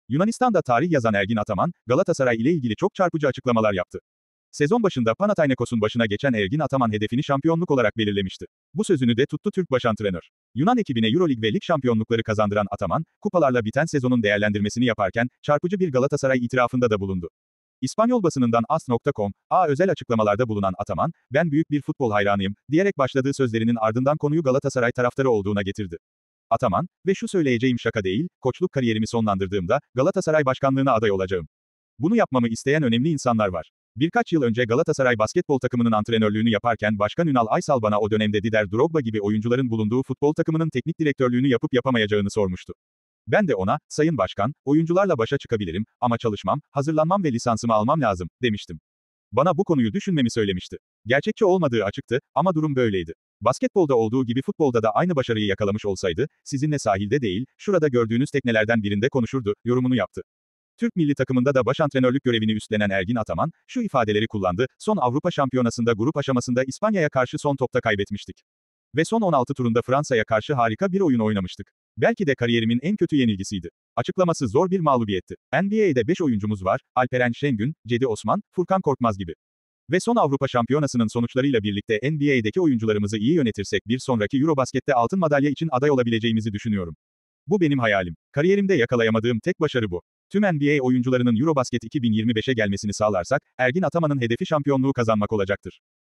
Yunanistan'da tarih yazan Ergin Ataman, Galatasaray ile ilgili çok çarpıcı açıklamalar yaptı. Sezon başında Panathinaikos'un başına geçen Ergin Ataman hedefini şampiyonluk olarak belirlemişti. Bu sözünü de tuttu Türk başantrenör. Yunan ekibine Euroleague ve lig şampiyonlukları kazandıran Ataman, kupalarla biten sezonun değerlendirmesini yaparken, çarpıcı bir Galatasaray itirafında da bulundu. İspanyol basınından AS.com.a özel açıklamalarda bulunan Ataman, "Ben büyük bir futbol hayranıyım," diyerek başladığı sözlerinin ardından konuyu Galatasaray taraftarı olduğuna getirdi. Ataman, "Ve şu söyleyeceğim şaka değil, koçluk kariyerimi sonlandırdığımda, Galatasaray başkanlığına aday olacağım. Bunu yapmamı isteyen önemli insanlar var. Birkaç yıl önce Galatasaray basketbol takımının antrenörlüğünü yaparken Başkan Ünal Aysal bana o dönemde Dider Drogba gibi oyuncuların bulunduğu futbol takımının teknik direktörlüğünü yapıp yapamayacağını sormuştu. Ben de ona, Sayın Başkan, oyuncularla başa çıkabilirim, ama çalışmam, hazırlanmam ve lisansımı almam lazım, demiştim. Bana bu konuyu düşünmemi söylemişti. Gerçekçi olmadığı açıktı, ama durum böyleydi. Basketbolda olduğu gibi futbolda da aynı başarıyı yakalamış olsaydı, sizinle sahilde değil, şurada gördüğünüz teknelerden birinde konuşurdu, yorumunu yaptı. Türk milli takımında da başantrenörlük görevini üstlenen Ergin Ataman, şu ifadeleri kullandı: "Son Avrupa Şampiyonası'nda grup aşamasında İspanya'ya karşı son topta kaybetmiştik. Ve son 16 turunda Fransa'ya karşı harika bir oyun oynamıştık. Belki de kariyerimin en kötü yenilgisiydi." Açıklaması zor bir mağlubiyetti. NBA'de 5 oyuncumuz var, Alperen Şengün, Cedi Osman, Furkan Korkmaz gibi. Ve son Avrupa Şampiyonası'nın sonuçlarıyla birlikte NBA'deki oyuncularımızı iyi yönetirsek bir sonraki Eurobasket'te altın madalya için aday olabileceğimizi düşünüyorum. Bu benim hayalim. Kariyerimde yakalayamadığım tek başarı bu. Tüm NBA oyuncularının Eurobasket 2025'e gelmesini sağlarsak, Ergin Ataman'ın hedefi şampiyonluğu kazanmak olacaktır.